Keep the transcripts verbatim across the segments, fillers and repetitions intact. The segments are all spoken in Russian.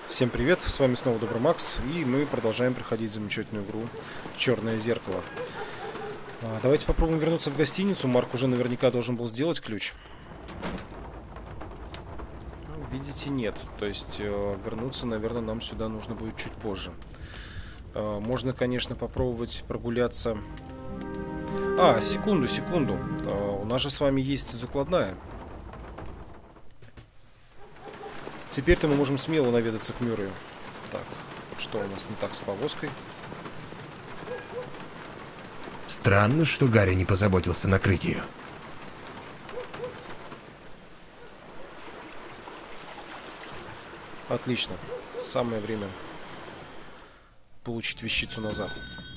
Всем привет, с вами снова Добрый Макс, и мы продолжаем проходить замечательную игру «Черное зеркало». А, давайте попробуем вернуться в гостиницу. Марк уже наверняка должен был сделать ключ. Ну, видите, нет. То есть э, вернуться, наверное, нам сюда нужно будет чуть позже. Э, можно, конечно, попробовать прогуляться. А, секунду, секунду. Э, у нас же с вами есть закладная. Теперь-то мы можем смело наведаться к Мюррею. Так, что у нас не так с повозкой? Странно, что Гарри не позаботился накрыть ее. Отлично. Самое время получить вещицу назад.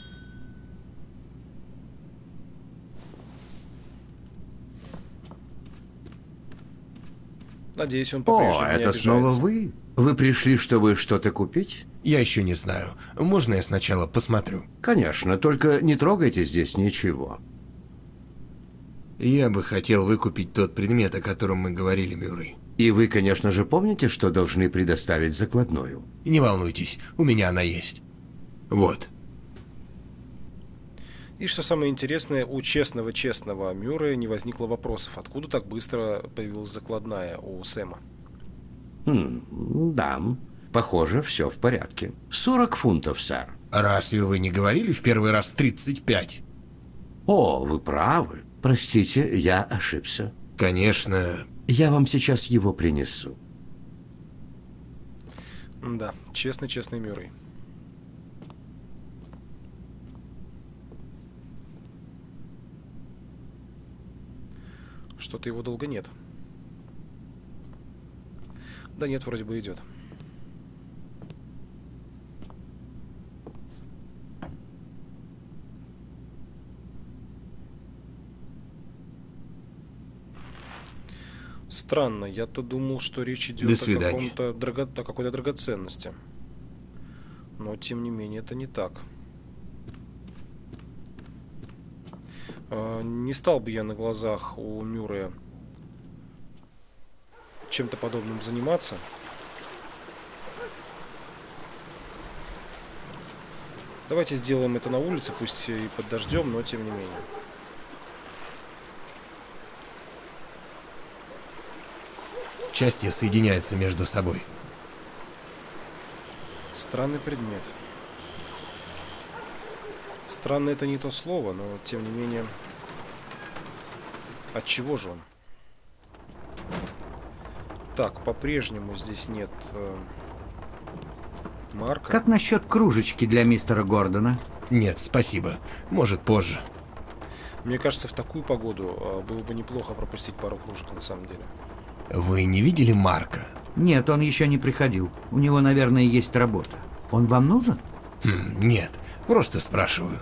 Надеюсь, он по-прежнему О, не это снова обижается. вы? Вы пришли, чтобы что-то купить? Я еще не знаю. Можно я сначала посмотрю? Конечно, только не трогайте здесь ничего. Я бы хотел выкупить тот предмет, о котором мы говорили, Мюррей. И вы, конечно же, помните, что должны предоставить закладную? Не волнуйтесь, у меня она есть. Вот. И что самое интересное, у честного-честного Мюррея не возникло вопросов, откуда так быстро появилась закладная у Сэма. Хм, да, похоже, все в порядке. сорок фунтов, сэр. Разве вы не говорили в первый раз тридцать пять? О, вы правы. Простите, я ошибся. Конечно. Я вам сейчас его принесу. Да, честный-честный Мюррей. Что-то его долго нет. Да нет, вроде бы идет. Странно, я-то думал, что речь идет До о свидания. каком-то драга... о какой-то драгоценности. Но, тем не менее, это не так. А, не стал бы я на глазах у Мюррея чем-то подобным заниматься. Давайте сделаем это на улице, пусть и под дождем, но тем не менее. Части соединяются между собой. Странный предмет. Странно — это не то слово, но тем не менее. От чего же он? Так, по-прежнему здесь нет э, Марка. Как насчет кружечки для мистера Гордона? Нет, спасибо. Может, позже. Мне кажется, в такую погоду э, было бы неплохо пропустить пару кружек, на самом деле. Вы не видели Марка? Нет, он еще не приходил. У него, наверное, есть работа. Он вам нужен? Хм, нет, просто спрашиваю.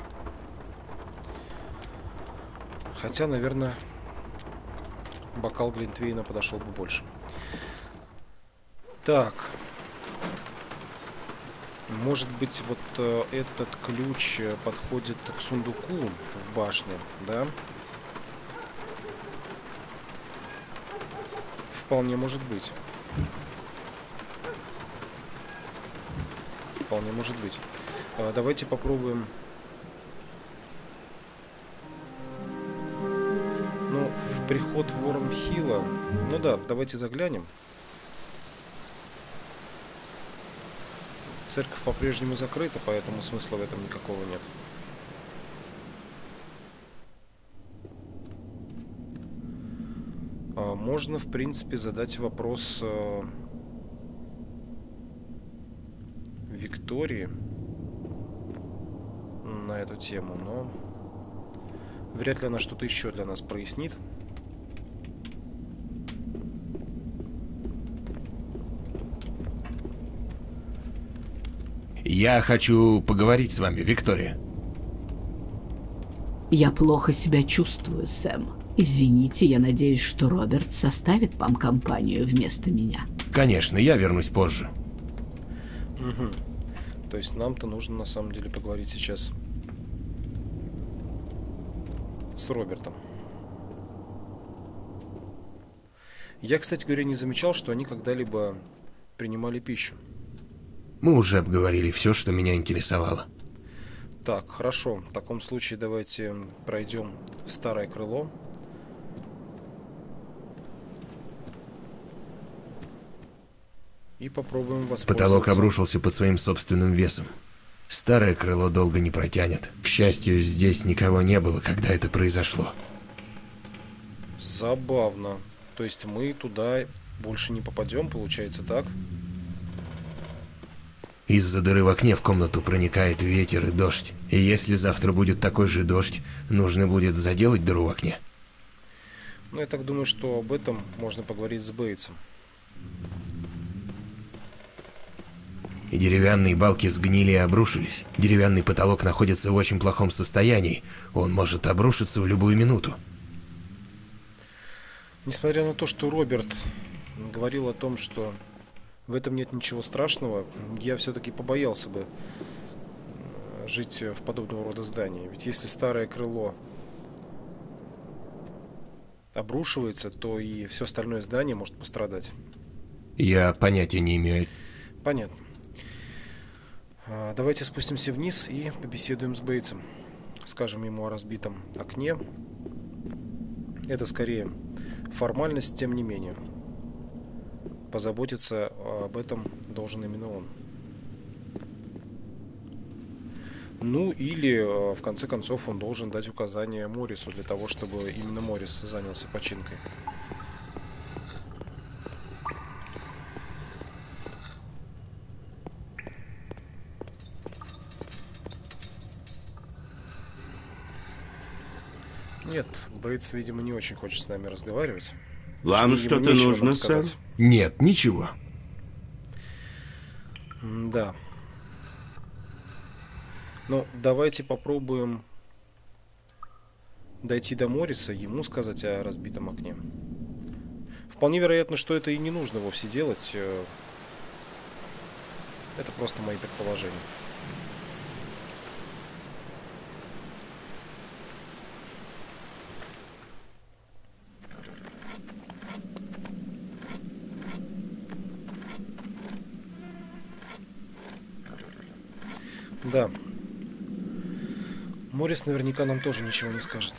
Хотя, наверное, бокал Глинтвейна подошел бы больше. Так. Может быть, вот э, этот ключ э, подходит к сундуку в башне, да? Вполне может быть. Вполне может быть. А, давайте попробуем. Ну, в приход Вормхилла. Ну да, давайте заглянем. Церковь по-прежнему закрыта, поэтому смысла в этом никакого нет. А, можно, в принципе, задать вопрос э, Виктории на эту тему, но вряд ли она что-то еще для нас прояснит. Я хочу поговорить с вами, Виктория. Я плохо себя чувствую, Сэм. Извините, я надеюсь, что Роберт составит вам компанию вместо меня. Конечно, я вернусь позже. Угу. То есть нам-то нужно на самом деле поговорить сейчас с Робертом. Я, кстати говоря, не замечал, что они когда-либо принимали пищу. Мы уже обговорили все, что меня интересовало. Так, хорошо. В таком случае давайте пройдем в старое крыло. И попробуем воспользоваться. Потолок обрушился под своим собственным весом. Старое крыло долго не протянет. К счастью, здесь никого не было, когда это произошло. Забавно. То есть мы туда больше не попадем, получается, так? Из-за дыры в окне в комнату проникает ветер и дождь. И если завтра будет такой же дождь, нужно будет заделать дыру в окне. Ну, я так думаю, что об этом можно поговорить с Бейтсом. И деревянные балки сгнили и обрушились. Деревянный потолок находится в очень плохом состоянии. Он может обрушиться в любую минуту. Несмотря на то, что Роберт говорил о том, что в этом нет ничего страшного, я все-таки побоялся бы жить в подобного рода здании. Ведь если старое крыло обрушивается, то и все остальное здание может пострадать. Я понятия не имею. Понятно. Давайте спустимся вниз и побеседуем с Бейтсом. Скажем ему о разбитом окне. Это скорее формальность, тем не менее. Позаботиться об этом должен именно он. Ну или, в конце концов, он должен дать указание Моррису для того, чтобы именно Моррис занялся починкой. Нет, Бейтс, видимо, не очень хочет с нами разговаривать. Вам что-то нужно, сэр? Нет, ничего. Да. Ну, давайте попробуем дойти до Морриса, ему сказать о разбитом окне. Вполне вероятно, что это и не нужно вовсе делать. Это просто мои предположения. Да. Моррис наверняка нам тоже ничего не скажет.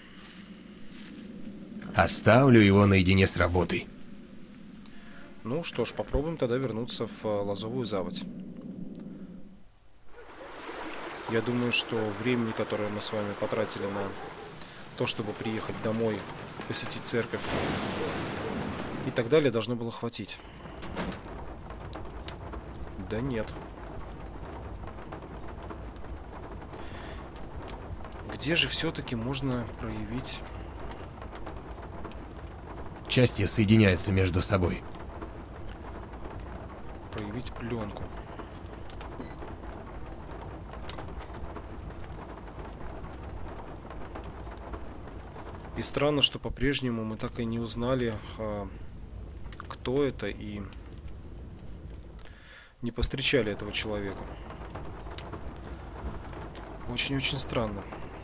Оставлю его наедине с работой. Ну что ж, попробуем тогда вернуться в Лозовую заводь. Я думаю, что времени, которое мы с вами потратили на то, чтобы приехать домой, посетить церковь и так далее, должно было хватить. Да нет. Где же все-таки можно проявить... Части соединяются между собой. Проявить пленку. И странно, что по-прежнему мы так и не узнали, а, кто это, и не повстречали этого человека. Очень-очень странно.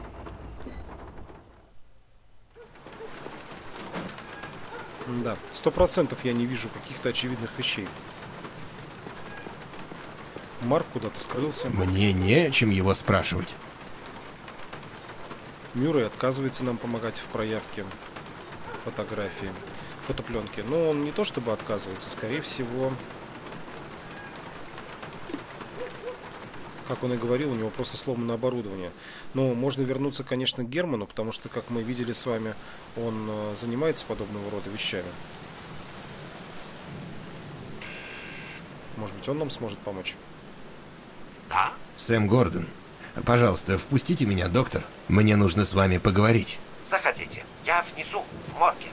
Да, сто процентов я не вижу каких-то очевидных вещей. Марк куда-то скрылся. Мне не о чем его спрашивать. Мюррей отказывается нам помогать в проявке фотографии, фотопленки. Но он не то чтобы отказывается, скорее всего, как он и говорил, у него просто сломано оборудование. Но можно вернуться, конечно, к Герману, потому что, как мы видели с вами, он занимается подобного рода вещами. Может быть, он нам сможет помочь? Да? Сэм Гордон. Пожалуйста, впустите меня, доктор. Мне нужно с вами поговорить. Заходите. Я внизу, в морге.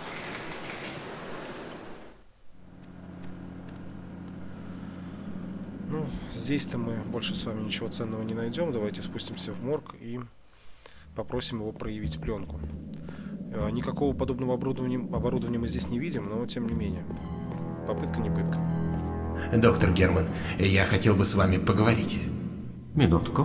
Ну, здесь-то мы больше с вами ничего ценного не найдем. Давайте спустимся в морг и попросим его проявить пленку. Никакого подобного оборудования, оборудования мы здесь не видим, но тем не менее. Попытка не пытка. Доктор Герман, я хотел бы с вами поговорить. Минутку.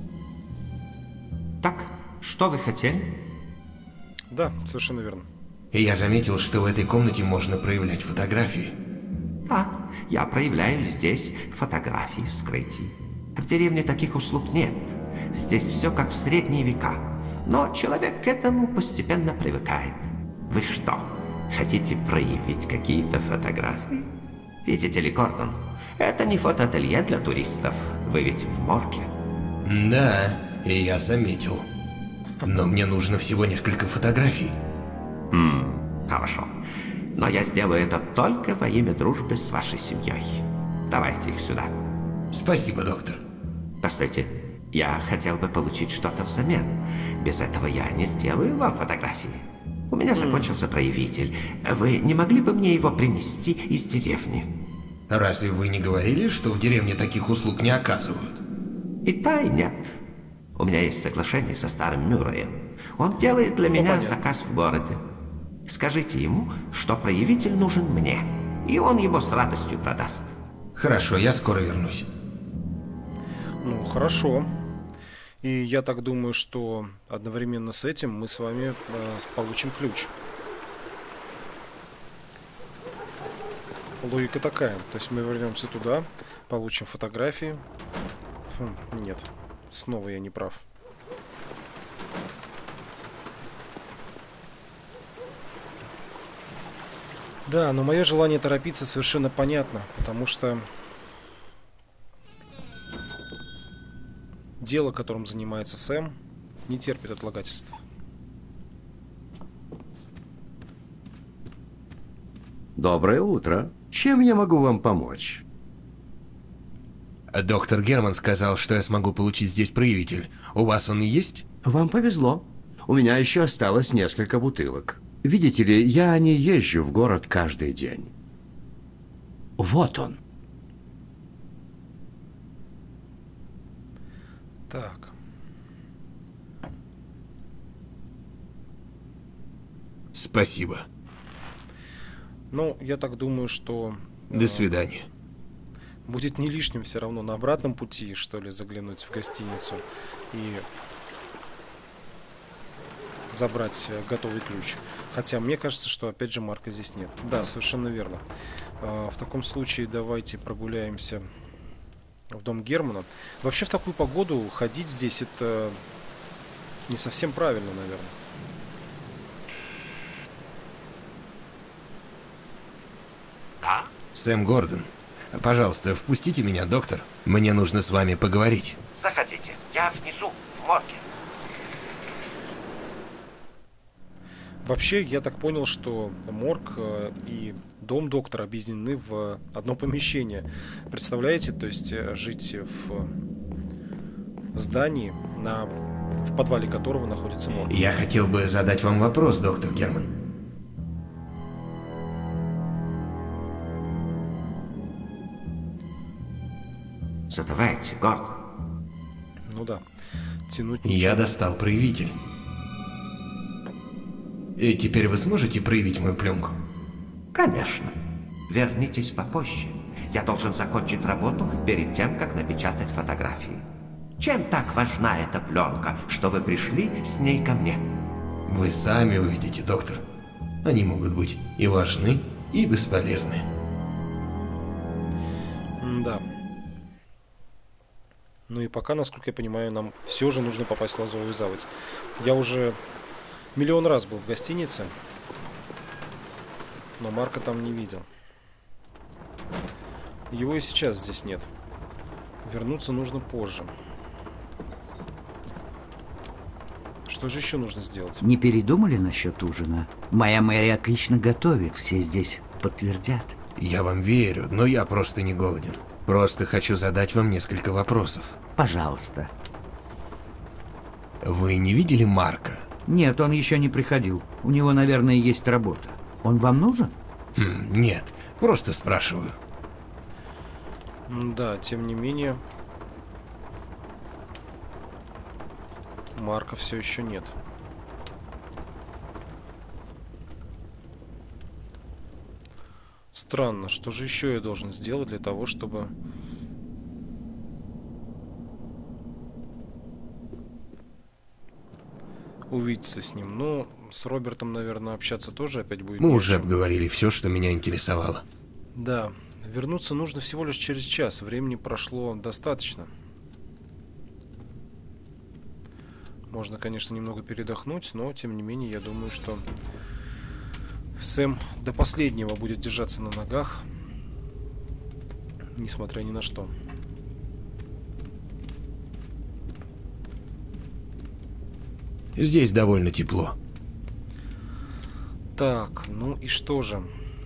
Так, что вы хотели? Да, совершенно верно. И я заметил, что в этой комнате можно проявлять фотографии. Да, я проявляю здесь фотографии вскрытий. В деревне таких услуг нет. Здесь все как в средние века. Но человек к этому постепенно привыкает. Вы что, хотите проявить какие-то фотографии? Видите ли, Гордон, это не фотоателье для туристов. Вы ведь в морге. Да, и я заметил. Но мне нужно всего несколько фотографий. Хм, хорошо. Но я сделаю это только во имя дружбы с вашей семьей. Давайте их сюда. Спасибо, доктор. Постойте, я хотел бы получить что-то взамен. Без этого я не сделаю вам фотографии. У меня закончился проявитель. Вы не могли бы мне его принести из деревни? Разве вы не говорили, что в деревне таких услуг не оказывают? И та, и нет. У меня есть соглашение со старым Мюрреем. Он делает для меня заказ в городе. Скажите ему, что проявитель нужен мне, и он его с радостью продаст. Хорошо, я скоро вернусь. Ну, хорошо. И я так думаю, что одновременно с этим мы с вами э, получим ключ. Логика такая. То есть мы вернемся туда, получим фотографии. Хм, нет, снова я не прав. Да, но мое желание торопиться совершенно понятно, потому что дело, которым занимается Сэм, не терпит отлагательств. Доброе утро. Чем я могу вам помочь? Доктор Герман сказал, что я смогу получить здесь проявитель. У вас он есть? Вам повезло. У меня еще осталось несколько бутылок. Видите ли, я не езжу в город каждый день. Вот он. Так. Спасибо. Ну, я так думаю, что... До э, свидания. будет не лишним все равно на обратном пути, что ли, заглянуть в гостиницу и забрать э, готовый ключ. Хотя мне кажется, что опять же Марка здесь нет. Да, совершенно верно. Э, в таком случае давайте прогуляемся в дом Германа. Вообще в такую погоду ходить здесь это не совсем правильно, наверное. Да? Сэм Гордон. Пожалуйста, впустите меня, доктор. Мне нужно с вами поговорить. Заходите. Я внизу, в морге. Вообще, я так понял, что морг э, и дом доктора объединены в одно помещение. Представляете, то есть э, жить в здании, на, в подвале которого находится морг. Я хотел бы задать вам вопрос, доктор Герман. Задавайте, Гордон. Ну да, тянуть ничего. Я достал проявитель. И теперь вы сможете проявить мою пленку? Конечно. Вернитесь попозже. Я должен закончить работу перед тем, как напечатать фотографии. Чем так важна эта пленка, что вы пришли с ней ко мне? Вы сами увидите, доктор. Они могут быть и важны, и бесполезны. Да. Ну и пока, насколько я понимаю, нам все же нужно попасть в Лазовую заводь. Я уже миллион раз был в гостинице, но Марка там не видел. Его и сейчас здесь нет. Вернуться нужно позже. Что же еще нужно сделать? Не передумали насчет ужина? Моя Мэри отлично готовит, все здесь подтвердят. Я вам верю, но я просто не голоден. Просто хочу задать вам несколько вопросов. Пожалуйста. Вы не видели Марка? Нет, он еще не приходил. У него, наверное, есть работа. Он вам нужен? Хм, нет, просто спрашиваю. Да, тем не менее, Марка все еще нет. Странно, что же еще я должен сделать для того, чтобы... увидеться с ним. Ну, с Робертом, наверное, общаться тоже опять будет Мы не о уже чем. обговорили все, что меня интересовало. Да, вернуться нужно всего лишь через час. Времени прошло достаточно. Можно, конечно, немного передохнуть, но, тем не менее, я думаю, что Сэм до последнего будет держаться на ногах, несмотря ни на что. Здесь довольно тепло. Так, ну и что же?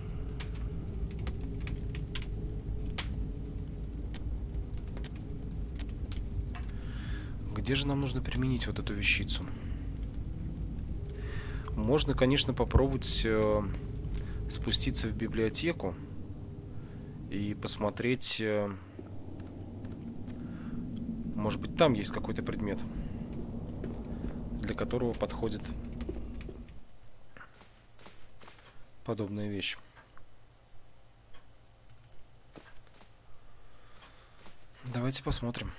Где же нам нужно применить вот эту вещицу? Можно, конечно, попробовать э, спуститься в библиотеку и посмотреть, э, может быть, там есть какой-то предмет, для которого подходит подобная вещь. Давайте посмотрим.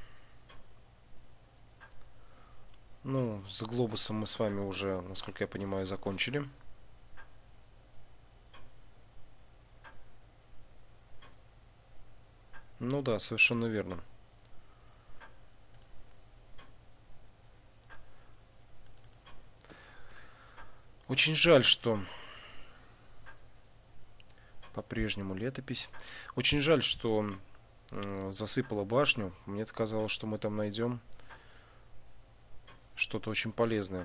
Ну, с глобусом мы с вами уже, насколько я понимаю, закончили. Ну да, совершенно верно. Очень жаль, что по-прежнему летопись. Очень жаль, что э, засыпала башню. Мне казалось, что мы там найдем что-то очень полезное.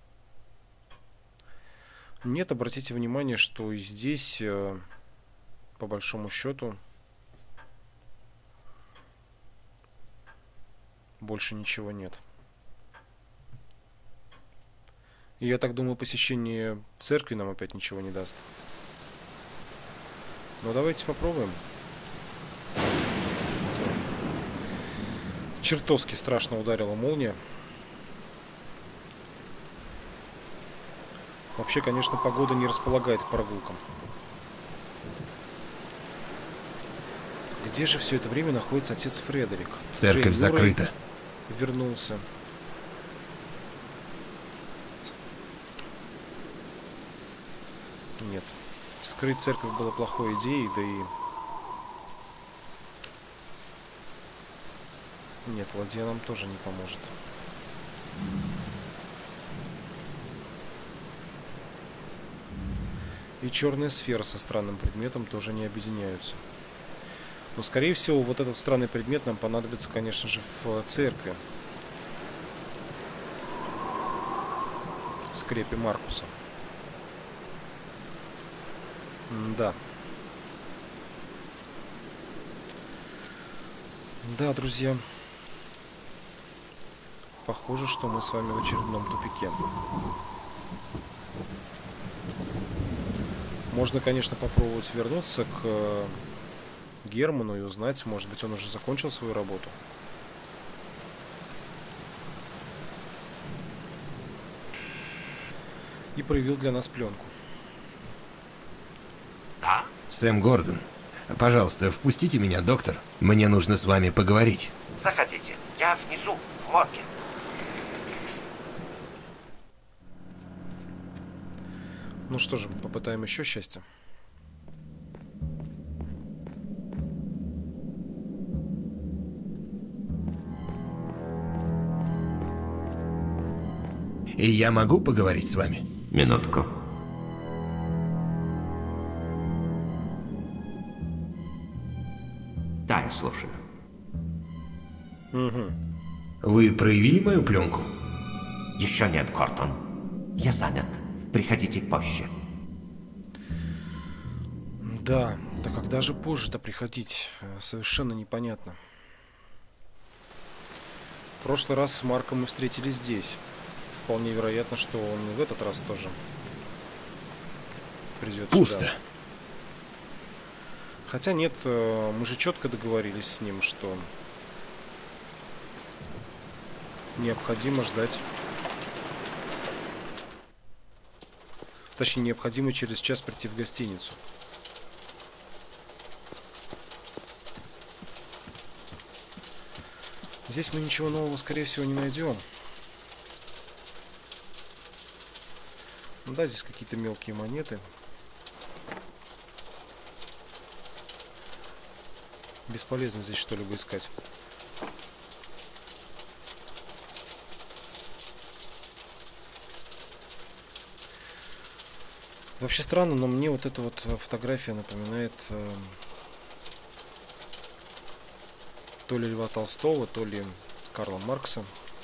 Нет, обратите внимание, что и здесь, э, по большому счету, больше ничего нет. И я так думаю, посещение церкви нам опять ничего не даст. Но давайте попробуем. Чертовски страшно ударила молния. Вообще, конечно, погода не располагает к прогулкам. Где же все это время находится отец Фредерик? Церковь Джей Мюррей закрыта. вернулся. Нет. Вскрыть церковь было плохой идеей, да и... Нет, ладья нам тоже не поможет. И черная сфера со странным предметом тоже не объединяются. Но, скорее всего, вот этот странный предмет нам понадобится, конечно же, в церкви. В скрепе Маркуса. Да. Да, друзья. Похоже, что мы с вами в очередном тупике. Можно, конечно, попробовать вернуться к Герману и узнать, может быть, он уже закончил свою работу. И проявил для нас пленку. Да? Сэм Гордон, пожалуйста, впустите меня, доктор. Мне нужно с вами поговорить. Заходите. Я внизу, в морге. Ну что же, попытаем еще счастье. И я могу поговорить с вами? Минутку. Да, я слушаю. Угу. Вы проявили мою пленку? Еще нет, Гордон. Я занят. Приходите позже. Да, да когда же позже-то приходить? Совершенно непонятно. В прошлый раз с Марком мы встретились здесь. Вполне вероятно, что он и в этот раз тоже придет Пусто. сюда. Хотя нет, мы же четко договорились с ним, что необходимо ждать. Точнее, необходимо через час прийти в гостиницу. Здесь мы ничего нового, скорее всего, не найдем. Ну да, здесь какие-то мелкие монеты. Бесполезно здесь что-либо искать. Вообще странно, но мне вот эта вот фотография напоминает э, то ли Льва Толстого, то ли Карла Маркса.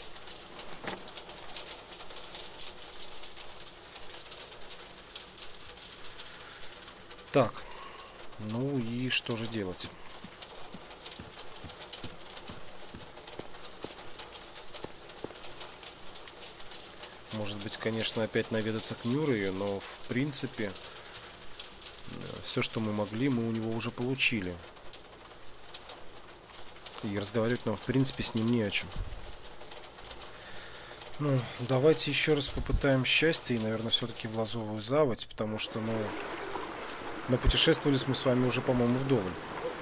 Так, ну и что же делать? Может быть, конечно, опять наведаться к Мюррею, но в принципе все, что мы могли, мы у него уже получили. И разговаривать нам, в принципе, с ним не о чем. Ну, давайте еще раз попытаем счастье и, наверное, все-таки в Лазовую заводь, потому что, ну, напутешествовались мы с вами уже, по-моему, вдоволь.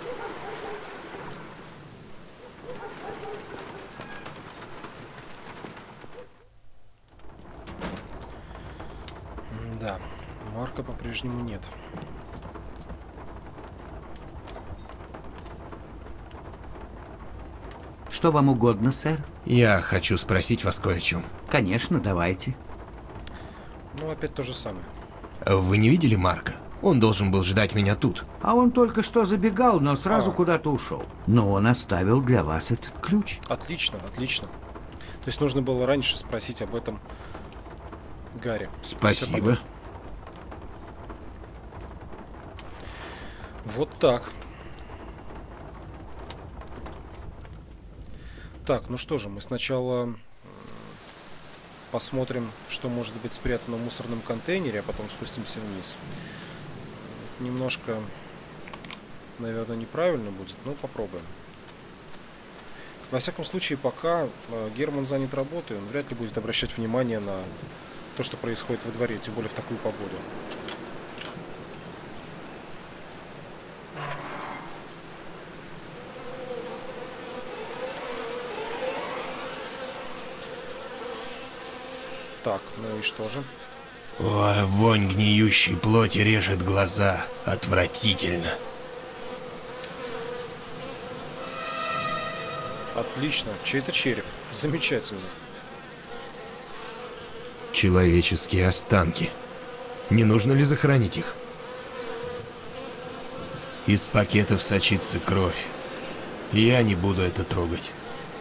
Да, Марка по-прежнему нет. Что вам угодно, сэр? Я хочу спросить вас кое о чем. Конечно, давайте. Ну, опять то же самое. Вы не видели Марка? Он должен был ждать меня тут. А он только что забегал, но сразу А. куда-то ушел. Но он оставил для вас этот ключ. Отлично, отлично. То есть нужно было раньше спросить об этом Гарри. Всё Спасибо. понятно. Вот так. Так, ну что же, мы сначала м, посмотрим, что может быть спрятано в мусорном контейнере, а потом спустимся вниз. Немножко, наверное, неправильно будет, но попробуем. Во всяком случае, пока э, Герман занят работой, он вряд ли будет обращать внимание на то, что происходит во дворе, тем более в такую погоду. Так, ну и что же? Ой, вонь гниющей плоти режет глаза. Отвратительно. Отлично, чей-то череп. Замечательно. Человеческие останки. Не нужно ли захоронить их? Из пакетов сочится кровь. Я не буду это трогать.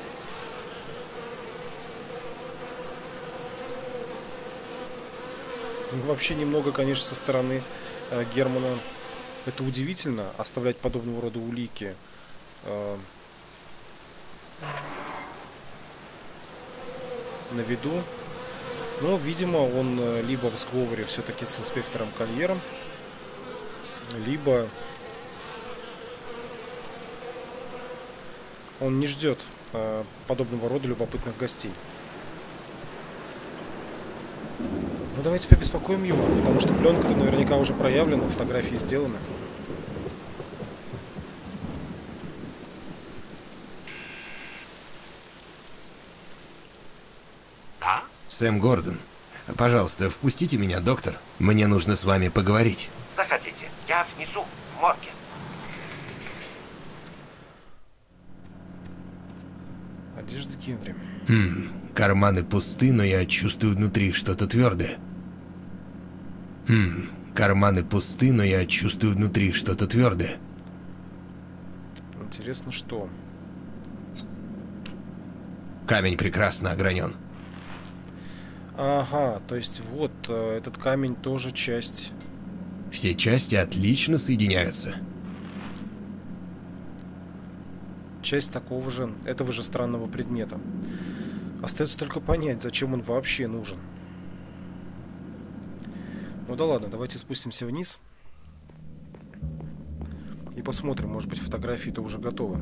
Ну, вообще немного, конечно, со стороны э, Германа это удивительно, оставлять подобного рода улики э, на виду. Но, видимо, он э, либо в сговоре все-таки с инспектором Кольером, либо он не ждет э, подобного рода любопытных гостей. Ну, давайте побеспокоим его, потому что пленка-то наверняка уже проявлена, фотографии сделаны. Да? Сэм Гордон, пожалуйста, впустите меня, доктор. Мне нужно с вами поговорить. Заходите. Я внизу, в морге. Одежда Генри. Хм, карманы пусты, но я чувствую внутри что-то твердое. Хм, карманы пусты, но я чувствую внутри что-то твердое. Интересно, что? Камень прекрасно огранен. Ага, то есть вот, э, этот камень тоже часть... Все части отлично соединяются. Часть такого же, этого же странного предмета. Остается только понять, зачем он вообще нужен. Ну да ладно, давайте спустимся вниз. И посмотрим, может быть, фотографии-то уже готовы.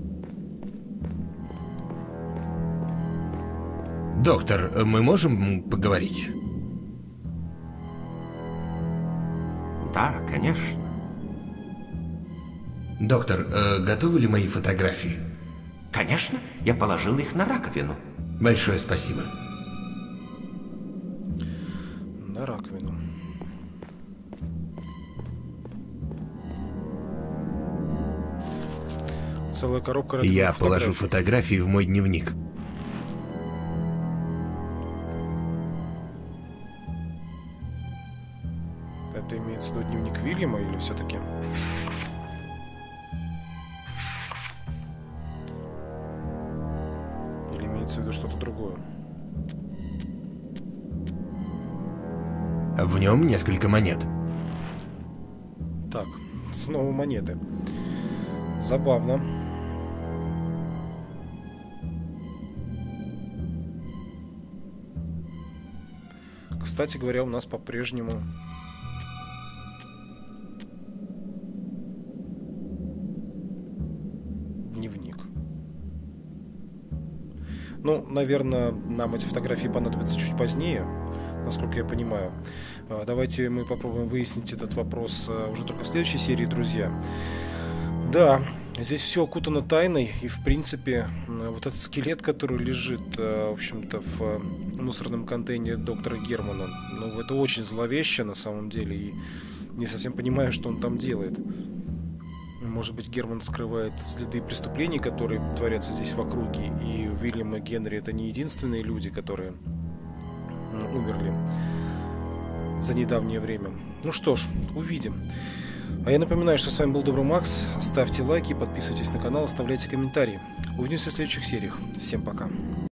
Доктор, мы можем поговорить? Да, конечно. Доктор, э, готовы ли мои фотографии? Конечно, я положил их на раковину. Большое спасибо. На раковину. Целая коробка. Я фотографий. положу фотографии в мой дневник. Это имеется в виду дневник Вильяма или все-таки? Или имеется в виду что-то другое? В нем несколько монет. Так, снова монеты. Забавно. Кстати говоря, у нас по-прежнему дневник. Ну, наверное, нам эти фотографии понадобятся чуть позднее, насколько я понимаю. Давайте мы попробуем выяснить этот вопрос уже только в следующей серии, друзья. Да, здесь все окутано тайной, и в принципе вот этот скелет, который лежит, в общем-то, в мусорном контейнере доктора Германа, ну, это очень зловеще на самом деле, и не совсем понимаю, что он там делает. Может быть, Герман скрывает следы преступлений, которые творятся здесь в округе, и Уильям и Генри — это не единственные люди, которые ну, умерли за недавнее время. Ну что ж, увидим. А я напоминаю, что с вами был Добрый Макс. Ставьте лайки, подписывайтесь на канал, оставляйте комментарии. Увидимся в следующих сериях. Всем пока.